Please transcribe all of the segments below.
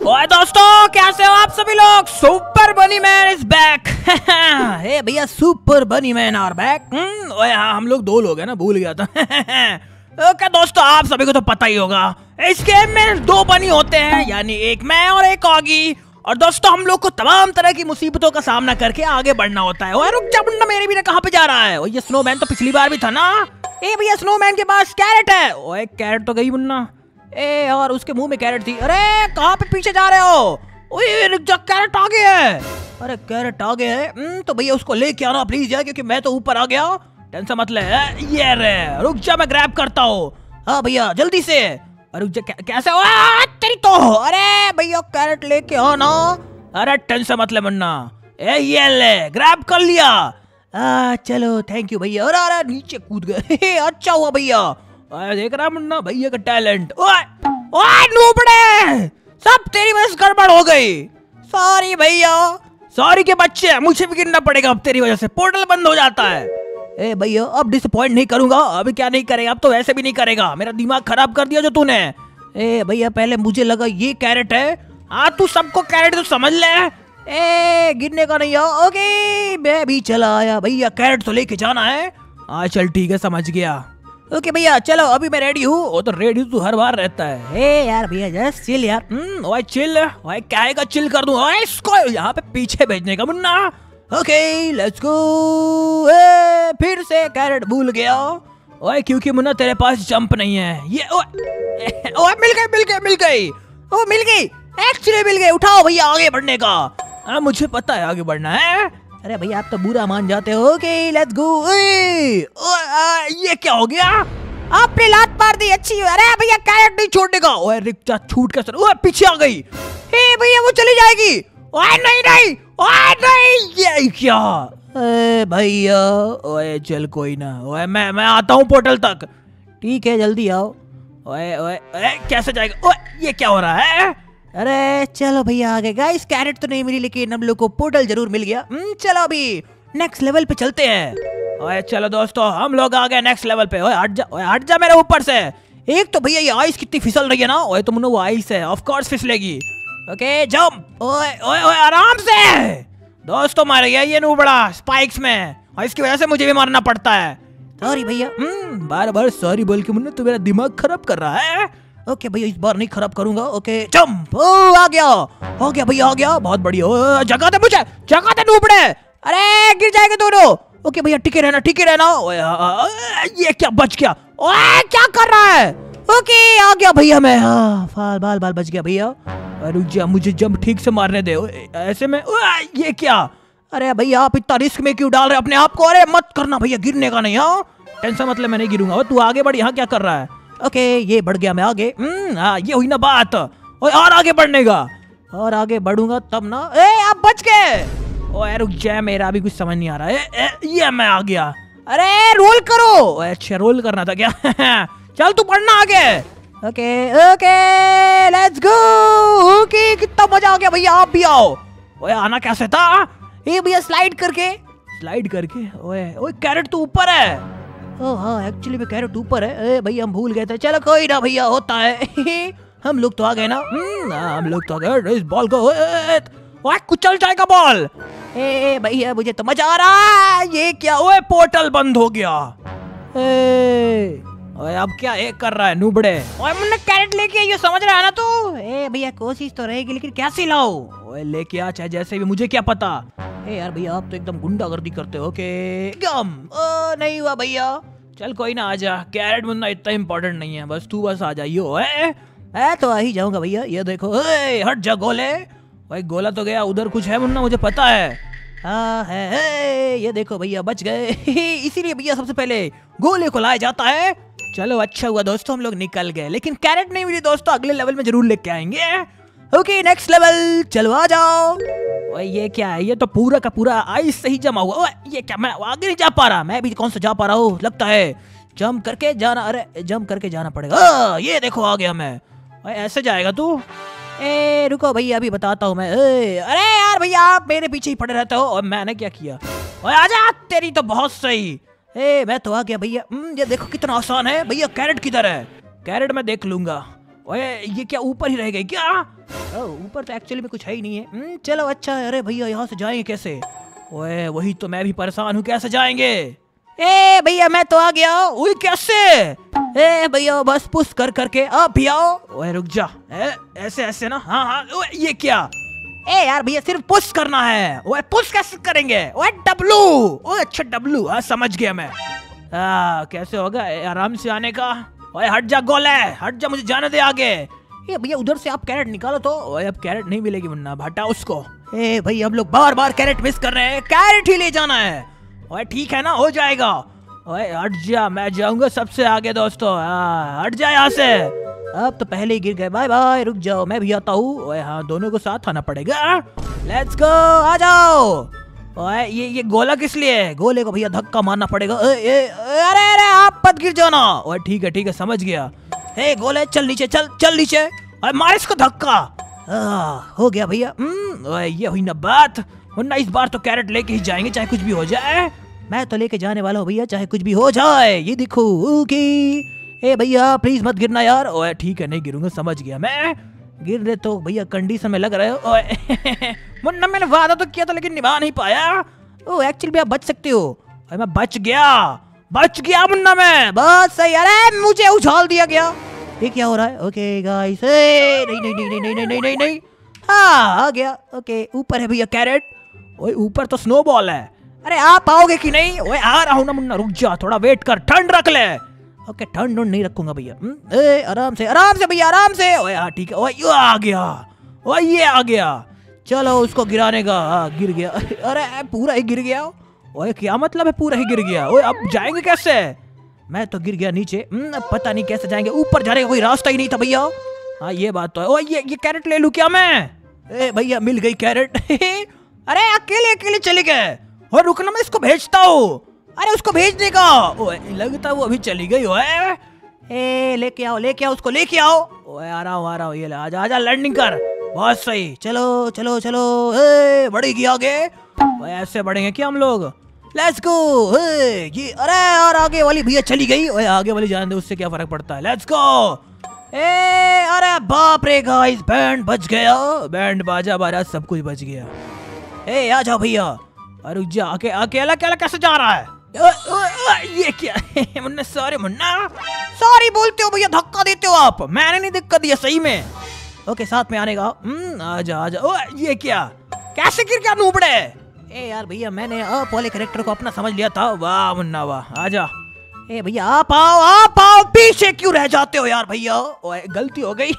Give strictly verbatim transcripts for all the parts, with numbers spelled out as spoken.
ओए दोस्तों, कैसे हो आप सभी लोग? सुपर बनी मैन इज बैक। हे भैया, सुपर बनी मैन आर बैक। ओए हाँ, हम लोग दो लोग हैं ना, भूल गया था। ओके दोस्तों, आप सभी को तो पता ही होगा, इस गेम में दो बनी होते हैं, यानी एक मैं और एक ऑगी। और दोस्तों, हम लोग को तमाम तरह की मुसीबतों का सामना करके आगे बढ़ना होता है। ओए रुक जा मुन्ना, मेरे भी कहाँ पे जा रहा है? ये स्नोमैन तो पिछली बार भी था ना। ए भैया, स्नोमैन के पास कैरेट है। ओए कैरेट तो गई मुन्ना। ए और उसके मुंह में कैरेट थी। अरे कहाँ पे पीछे जा रहे हो? ओए रुक जा, कैरेट आगे है। अरे कैरेट आगे है तो भैया उसको लेके आना प्लीज यार, क्योंकि मैं तो ऊपर आ गया। टेंशन मत ले। ये रे, रुक जा, मैं ग्रैब करता हूँ। हाँ भैया जल्दी से। रुक जा, कैसे हो? तेरी तो। अरे भैया कैरेट लेके आना। अरे टेंशन मत ले मुन्ना। ए ये ले, ग्रैब कर लिया। आ, चलो थैंक यू भैया। अरे अरे नीचे कूद गए। अच्छा हुआ भैया। देख रहा मुन्ना भैया का टैलेंट। ओए ओए नूबड़े, सब तेरी वजह से गड़बड़ हो गई। सॉरी भैया। सॉरी के बच्चे, मुझे भी गिरना पड़ेगा अब तेरी वजह से। पोर्टल बंद हो जाता है। ए भैया अब डिसअपॉइंट नहीं करूंगा। अभी क्या नहीं करेगा, अब तो वैसे भी नहीं करेगा। मेरा दिमाग खराब कर दिया जो तूने। ए भैया पहले मुझे लगा ये कैरेट है। हाँ तू सबको कैरेट तो समझ ले। ए गिरने का नहीं हो। ओके मैं भी चला आया। भैया कैरेट तो लेके जाना है। हाँ चल ठीक है, समझ गया। ओके भैया चलो, अभी मैं रेडी हूँ। वो तो रेडी तू हर बार रहता है। ए यार भैया जस्ट चिल यार। हम्म ओए चिल। ओए क्या का चिल कर दूं? ओए इसको यहाँ पे पीछे भेजने का मुन्ना। Okay let's go. ए फिर से कैरेट भूल गया। ओए क्योंकि मुन्ना तेरे पास जंप नहीं है। ये ओए ओए मिल गई मिल गई मिल गई। ओ मिल गई, एक्चुअली मिल गई। उठाओ भैया आगे बढ़ने का। आ, मुझे पता है आगे बढ़ना है। अरे भैया आप तो बुरा मान जाते हो। Okay let's go. ये क्या हो गया? आपने लात मार दी। अच्छी। अरे भैया कैरेट नहीं छोड़ने का। ओए रिक्शा छूट के सर। ओए पीछे आ गई। हे भैया वो चली जाएगी। ओए नहीं नहीं। ओए नहीं, ये क्या? ए भैया ओए चल कोई ना। ओए मैं मैं आता हूँ पोर्टल तक। ठीक है जल्दी आओ। ओए ओए ओए कैसे जाएगा? ओए ये क्या हो रहा है? अरे चलो भैया आगे। गाइस कैरेट तो नहीं मिली, लेकिन हम लोग को पोर्टल जरूर मिल गया। चलो अभी नेक्स्ट लेवल पे चलते हैं। ओए चलो दोस्तों, हम लोग आ गए नेक्स्ट लेवल पे। ओए हट जा, ओए हट जा मेरे ऊपर से। एक तो भैया ये आइस कितनी फिसल रही है ना। ओए तुमने वो आइस है, ऑफ कोर्स फिसलेगी। Okay jump. ओए ओए ओए आराम से। दोस्तों मार गया ये नूबड़ा स्पाइक्स में, और इसकी वजह से मुझे भी मारना पड़ता है। सॉरी भैया। हम्म बार बार सॉरी बोल के मुन्ना तू मेरा दिमाग खराब कर रहा है। ओके भैया इस बार नहीं खराब करूंगा। Okay jump. ओ आ गया, हो गया भैया, आ गया। बहुत बढ़िया। जगह दे मुझे, जगह दे नूबड़े। अरे गिर जाएंगे दोनों। ओके भैया टिके रहना, टिके रहना। ओए ये क्या बच गया? ओए क्या कर रहा है? ओके आ गया भैया मैं। हाँ बाल बाल बाल बच गया भैया। रुक जा, मुझे जंप ठीक से मारने दे। ऐसे में ये क्या? अरे भैया आप इतना रिस्क में क्यों डाल रहे अपने आप को? अरे मत करना भैया, गिरने का नहीं। हाँ टेंशन मतलब मैं नहीं गिरूंगा। तू आगे बढ़, यहाँ क्या कर रहा है? ओके ये बढ़ गया मैं आगे। हाँ ये हुई ना बात। और आगे बढ़ने का, और आगे बढ़ूंगा तब ना। ए आप बच गए। ओए रुक जा, मेरा भी कुछ समझ नहीं आ रहा है। ए, ए, ये मैं आ गया। अरे रोल करो। अच्छा रोल करना था क्या? चल तू बढ़ना आगे। Okay okay let's go. Okay कितना मजा आ गया भैया, आप भी आओ। ओए आना कैसे था? ए भैया स्लाइड करके, स्लाइड करके। ओए ओए कैरेट तो ऊपर है। ओह हाँ एक्चुअली में कैरेट ऊपर है। ए भैया हम भूल गए थे। चलो कोई ना भैया, होता है। हम लोग तो आ गए ना। हम लोग तो आ गए। इस बॉल को ओए कुचल जाएगा बॉल। ए भैया मुझे तो मजा आ रहा है। ये क्या? ओए पोर्टल बंद हो गया। ए ओए अब क्या एक कर रहा है नूबड़े? ओए मुन्ना कैरेट लेके ये समझ रहा है ना तू? ए भैया कोशिश तो रहेगी, लेकिन कैसे लाओ? ओए लेके आ चाहे जैसे भी, मुझे क्या पता। ए यार भैया आप तो एकदम गुंडागर्दी करते हो। ओके गम। ओ नहीं हुआ भैया। चल कोई ना, आजा। कैरेट मुन्ना इतना इम्पोर्टेंट नहीं है, बस तू बस आ जाइयो। ए ए तो आ ही जाऊंगा भैया। ये देखो। ए हट जा गोले। भाई गोला तो गया, उधर कुछ है मुन्ना, मुझे पता है। हाँ है, है। ये देखो भैया बच गए। इसीलिए भैया सबसे पहले गोले को लाया जाता है। चलो अच्छा हुआ दोस्तों हम लोग निकल गए, लेकिन कैरेट नहीं मिली दोस्तों, अगले लेवल में जरूर लेके आएंगे। ओके नेक्स्ट लेवल, चलो आ जाओ। ओए ये क्या है? ये तो पूरा का पूरा आइस से ही जमा हुआ। ओए ये क्या? मैं आगे नहीं जा पा रहा। मैं भी कौन सा जा पा रहा हूँ? लगता है जंप करके जाना। अरे जंप करके जाना पड़ेगा। ये देखो आ गया मैं। ओए ऐसे जाएगा तू? ए रुको भैया अभी बताता हूँ मैं। ए, अरे यार भैया आप मेरे पीछे ही पड़े रहते हो, और मैंने क्या किया? ओए आजा, तेरी तो बहुत सही। ए मैं तो आ गया भैया। ये देखो कितना आसान है भैया। कैरेट किधर है? कैरेट मैं देख लूंगा। ओए ये क्या ऊपर ही रह गई क्या? ऊपर तो एक्चुअली में कुछ है ही नहीं है। चलो अच्छा है। अरे भैया यहाँ से जाएंगे कैसे? ओए वही तो मैं भी परेशान हूँ, कैसे जाएंगे? ए भैया मैं तो आ गया। ओए कैसे? ए भैया बस पुश कर करके अब भी आओ। ओए रुक जा। ए, ऐसे ऐसे ना। हाँ हाँ। ओए ये क्या? ए यार भैया सिर्फ पुश करना है। ओए पुश कैसे करेंगे? ओए डब्लू। ओए अच्छा डब्लू। हाँ समझ गया मैं। आ, कैसे होगा आराम से आने का? ओए हट जा गोले, हट जा, मुझे जाने दे आगे। ये भैया उधर से आप कैरेट निकालो तो। ओए अब कैरेट नहीं मिलेगी मुन्ना, हटा उसको। ए भैया हम लोग बार बार कैरेट मिस कर रहे हैं, कैरेट ही ले जाना है। ओए ठीक है ना, हो जाएगा। ओए हट जा, मैं जाऊंगा सबसे आगे दोस्तों। हट जा यहाँ से। अब तो पहले ही गिर गए। बाय बाय, रुक जाओ मैं भी आता हूँ। ओए हाँ दोनों को साथ आना पड़ेगा। लेट्स गो, आ जाओ। ओए ये ये गोला किस लिए? गोले को भैया धक्का मारना पड़ेगा। ए, ए, अरे अरे आप मत गिर जाना। ओए ठीक है ठीक है समझ गया। ए गोले चल नीचे, चल चल नीचे। ओए मार इसको धक्का। हो गया भैया। ओए ये हुई ना बात। वरना इस बार तो कैरेट लेके ही जाएंगे चाहे कुछ भी हो जाए। मैं तो लेके जाने वाला हूँ भैया चाहे कुछ भी हो जाए। ये देखो ओके। ए भैया प्लीज मत गिरना यार। ओए ठीक है नहीं गिरूंगा, समझ गया मैं। गिर रहे तो भैया कंडीशन में लग रहे हो। ओए मुन्ना मैंने वादा तो किया था लेकिन निभा नहीं पाया। ओ एक्चुअली भी आप बच सकते हो। ओए मैं बच गया, बच गया मुन्ना मैं। बस सही। अरे मुझे उछाल दिया गया। ये क्या हो रहा है? Okay guys. नहीं नहीं नहीं नहीं नहीं नहीं नहीं नहीं। हाँ आ गया। ओके ऊपर है भैया कैरेट। ओए ऊपर तो स्नोबॉल है। अरे आप आओगे कि नहीं? ओए आ रहा हूँ ना मुन्ना, रुक जा थोड़ा वेट कर, ठंड रख ले। ओके ठंड नहीं रखूंगा भैया। ए आराम से आराम से भैया आराम से। ओए हाँ ठीक है। ओए ये आ गया। ओए ये आ गया। चलो उसको गिराने का। हाँ गिर गया। अरे पूरा ही गिर गया। ओए क्या मतलब है पूरा ही गिर गया? ओए अब जाएंगे कैसे? मैं तो गिर गया नीचे। पता नहीं कैसे जाएंगे, ऊपर जाने का कोई रास्ता ही नहीं था भैया। हाँ ये बात तो है। ओए ये ये कैरेट ले लूं क्या मैं? ए भैया मिल गई कैरेट। अरे अकेले अकेले चले गए। और रुकना मैं इसको भेजता हूँ। अरे उसको भेजने का। ओए लगता है वो अभी चली गई। ओए ए लेके आओ लेके आओ उसको लेके आओ। ओए आ रहा हूँ आ रहा हूँ। ये ले आजा आजा लैंडिंग कर। बहुत सही। चलो चलो चलो। ए बढ़ेगी आगे। ओए ऐसे बढ़ेंगे क्या हम लोग? Let's go. ये अरे यार आगे वाली भैया चली गई। ओए आगे वाली जाने दे, उससे क्या फर्क पड़ता है। Let's go. ए अरे बाप रे गाइस बैंड बच गया। बैंड बाजा बारा सब कुछ बच गया। ए आ जाओ भैया। अरे जा आके अकेला अकेला कैसे जा रहा है? ओ, ओ, ओ, ये क्या? मुन्ना सॉरी मुन्ना। सॉरी बोलते हो भैया, धक्का देते हो आप। मैंने नहीं धक्का दिया सही में। ओके साथ में आने का। आजा आजा। ओ ये क्या? कैसे गिर गया नूबड़े? ए यार भैया मैंने आप वाले कैरेक्टर को अपना समझ लिया था। वाह मुन्ना वाह। आजा। ए भैया आप आओ आप आओ, पीछे क्यों रह जाते हो यार भैया? ओए गलती हो गई।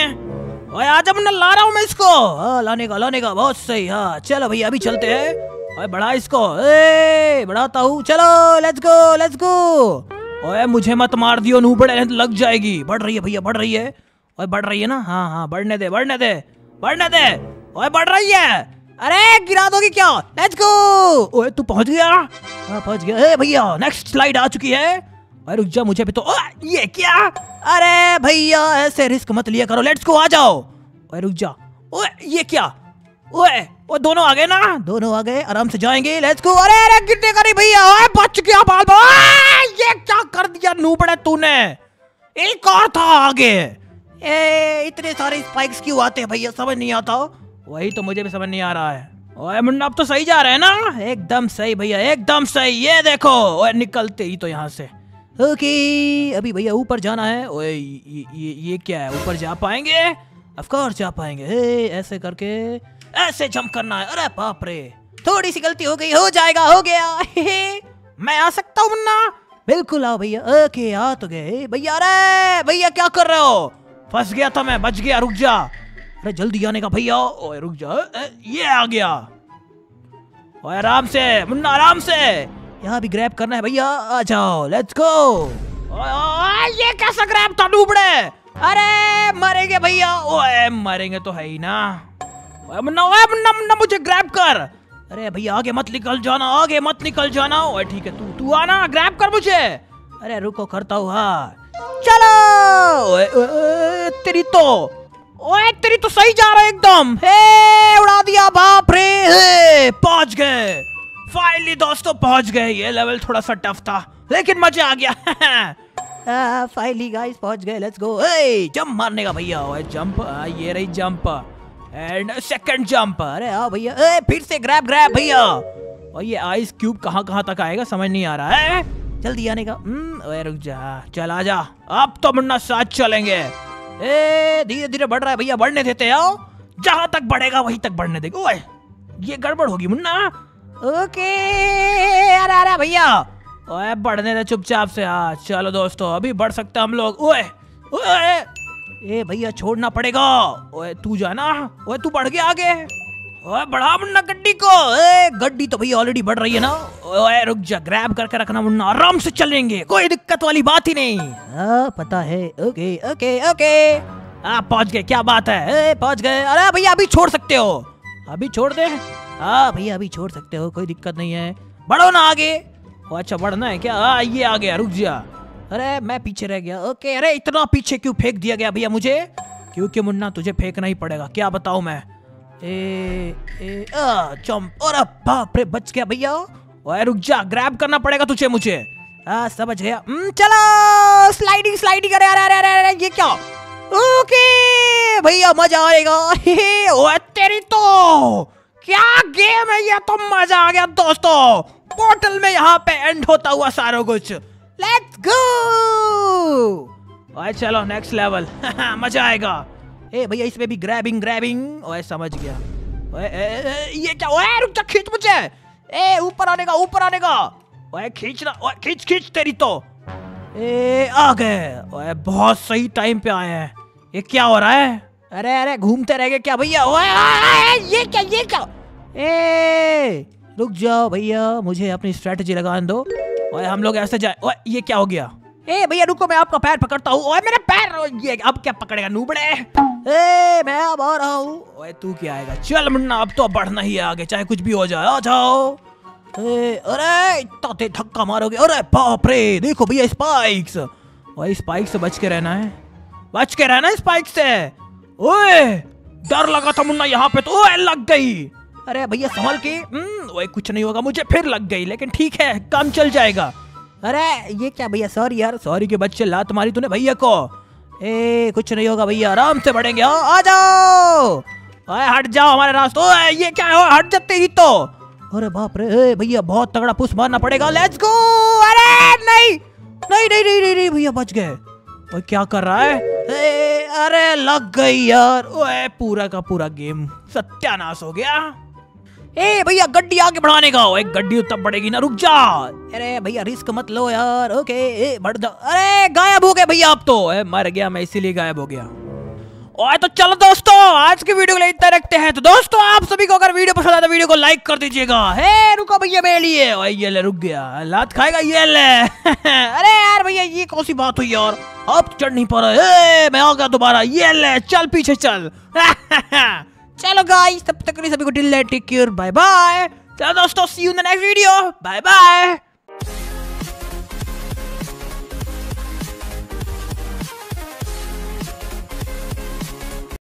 ओए आजा मुन्ना, ला रहा हूँ मैं इसको। हाँ लाने का लाने का, बहुत सही। हाँ चलो भैया अभी चलते हैं। ओए बढ़ा इसको। ए बढ़ाता हूँ, चलो लेट्स गो लेट्स गो। ओए मुझे मत मार दियो नूबड़े, लग जाएगी। बढ़ रही है भैया बढ़ रही है। ओए बढ़ रही है ना? हाँ हाँ बढ़ने दे बढ़ने दे बढ़ने दे। ओए बढ़ रही है। अरे गिरा दोगी क्या? Let's go. ओए तू पहुंच गया? हाँ पहुंच गया। ए भैया नेक्स्ट स्लाइड आ चुकी है। ओए रुक जा मुझे भी तो। ये क्या? अरे भैया ऐसे रिस्क मत लिया करो। लेट्स गो आ जाओ। ओए रुक जा। ओए ये क्या? ओए वो दोनों आ गए ना? दोनों आ गए, आराम से जाएंगे। Let's go. अरे अरे गिरने का नहीं भैया। ओए बच गया बाल बाल। ये क्या कर दिया नूबड़े तूने? एक और था आगे। ए इतने सारे स्पाइक्स क्यों आते हैं भैया, समझ नहीं आता। वही तो मुझे भी समझ नहीं आ रहा है। ओए मुन्ना अब तो सही जा रहे हैं ना? एकदम सही भैया एकदम सही। ये देखो ओए निकलते ही तो यहाँ से। ओके अभी भैया ऊपर जाना है। ओए ये, ये, ये क्या है? ऊपर जा पाएंगे? ऑफ कोर्स जा पाएंगे। हे ऐसे करके ऐसे जंप करना है। अरे बाप रे थोड़ी सी गलती हो गई, हो जाएगा हो गया। मैं आ सकता हूँ मुन्ना? बिल्कुल आओ भैया। ओके आ तो गए भैया। अरे भैया क्या कर रहे हो? फंस गया था मैं, बच गया। रुक जा। अरे जल्दी आने का भैया। ओए रुक जा। ये आ गया। ओए आराम से मुन्ना आराम से। यहाँ भी ग्रैब करना है भैया। आ जाओ लेट्स गो। ओए ये कैसा ग्रैब था नूबड़े? अरे मरेंगे भैया। ओए मरेंगे तो है ही ना। ओए मुन्ना ओए मुन्ना मुन्ना मुझे ग्रैब कर। अरे भैया आगे मत निकल जाना, आगे मत निकल जाना। ओए ठीक है तू तू आना, ग्रैब कर मुझे। अरे रुको करता हूँ। हाँ चलो। ओए ओए तेरी तो ओए तेरी तो सही जा रहा है एकदम। हे उड़ा दिया बाप रे। हे पहुंच गए फाइनली दोस्तों, पहुंच गए। ये लेवल थोड़ा सा टफ था लेकिन मजा आ गया। फाइनली गाइस पहुंच गए, लेट्स गो। ए जंप मारने का भैया, ओए जंप, ये रही जंप एंड सेकंड जंप। अरे आओ भैया, ए फिर से ग्रैब ग्रैब भैया। और ये आइस क्यूब कहाँ कहाँ तक आएगा समझ नहीं आ रहा है, जल्दी आने का। ओए रुक जा, चल आ जा, अब तो मुन्ना साथ चलेंगे। ए धीरे धीरे बढ़ रहा है भैया, बढ़ने देते आओ, जहां तक बढ़ेगा वहीं तक बढ़ने देगा। ओए ये गड़बड़ होगी मुन्ना। ओके अरे अरे भैया, ओए बढ़ने दे चुपचाप से। हाँ चलो दोस्तों, अभी बढ़ सकते हम लोग। ओए ओए ए भैया छोड़ना पड़ेगा। ओए तू जाना, ओए तू बढ़ गया आगे। ओए बढ़ा मुन्ना गड्डी को। ए गड्डी तो भैया ऑलरेडी बढ़ रही है ना। ओए रुक जा, ग्रैब करके रखना मुन्ना, आराम से चलेंगे, कोई दिक्कत वाली बात ही नहीं। हाँ पता है। ओके ओके ओके आप पहुंच गए, क्या बात है, पहुंच गए। अरे भैया अभी छोड़ सकते हो, अभी छोड़ दे। हाँ भैया अभी छोड़ सकते हो, कोई दिक्कत नहीं है, बढ़ो ना आगे। ओ अच्छा बढ़ना है क्या? हाँ ये आ गया, रुक जा। अरे मैं पीछे रह गया। ओके अरे इतना पीछे क्यों फेंक दिया गया भैया मुझे? क्योंकि मुन्ना तुझे फेंकना ही पड़ेगा, क्या बताऊं मैं। ए ए आ जंप, अरे बाप रे बच गया भैया। ओए रुक जा, ग्रैब करना पड़ेगा तुझे मुझे। हाँ समझ गया। चलो स्लाइडिंग स्लाइडिंग। अरे अरे अरे अरे ये क्या? ओके भैया मजा आएगा। ओए तेरी तो क्या गेम है ये, तो मजा आ गया दोस्तों। पोर्टल में यहाँ पे एंड होता हुआ सारा कुछ, लेट्स गो। ओए चलो नेक्स्ट लेवल। मजा आएगा। ए भैया इसमें भी ग्रैबिंग ग्रैबिंग। ओए समझ गया। ओए ए, ए, ये क्या? ओए रुक जा, खींच मुझे। ए ऊपर आने का, ऊपर आने का। ओए खींचना, ओए खींच खींच तेरी तो। ए आ गए। ओए बहुत सही टाइम पे आए हैं। ये क्या हो रहा है? अरे अरे घूमते रह गए क्या भैया? ओए ये क्या ये क्या? ए रुक जाओ भैया, मुझे अपनी स्ट्रेटजी लगाने दो। ओए हम लोग ऐसे जाए। ओए ये क्या हो गया? ए भैया रुको, मैं आपका पैर पकड़ता हूँ। ओए मेरे पैर, ये अब क्या पकड़ेगा नूबड़े? ए मैं अब आ रहा हूँ। ओए तू क्या आएगा? चल मुन्ना अब तो बढ़ना ही है आगे, चाहे कुछ भी हो जाए, आ जाओ। ए, अरे इतना तेज धक्का मारोगे? अरे बाप रे, देखो भैया स्पाइक्स। ओए स्पाइक से बच के रहना है, बच के रहना स्पाइक से। ओए डर लगा था मुन्ना यहाँ पे तो। ओए लग गई। अरे भैया संभल के। ओए कुछ नहीं होगा मुझे, फिर लग गई, लेकिन ठीक है काम चल जाएगा। अरे ये क्या भैया? सॉरी यार, सॉरी के बच्चे, लात मारी तूने भैया को। ए कुछ नहीं होगा भैया, आराम से बढ़ेंगे। आ जाओ। ओए हट जाओ हमारे रास्ते। ओए ये क्या है? हट जाते ही तो। अरे बाप रे भैया बहुत तगड़ा पुश मारना पड़ेगा, लेट्स गो। अरे नहीं नहीं नहीं नहीं नहीं भैया बच गए। ओए क्या कर रहा है? ए, अरे लग गई यार। ओए पूरा का पूरा गेम सत्यानाश हो गया। ए भैया गड्डी आगे बढ़ाने का। ओए गड्डी तब बढ़ेगी ना, रुक जा। अरे भैया रिस्क मत लो यार। ओके ए बढ़ जा। अरे गायब हो गए भैया अब तो। ए, मर गया मैं, इसीलिए गायब हो गया। ओए तो चलो दोस्तों आज की वीडियो को इतना रखते हैं। तो दोस्तों आप सभी को अगर वीडियो पसंद आया तो वीडियो को लाइक कर दीजिएगा। हे रुको भैया मेरे लिए। ओए ये ले, रुक गया, लात खाएगा ये ले। अरे यार भैया ये कौन सी बात हुई यार, अब चढ़ नहीं पा रहा। मैं आ गया दोबारा, ये ले चल पीछे चल। चलो गाइस तब तक सभी को till take care, bye bye. चलो दोस्तों see you in the next video, bye bye.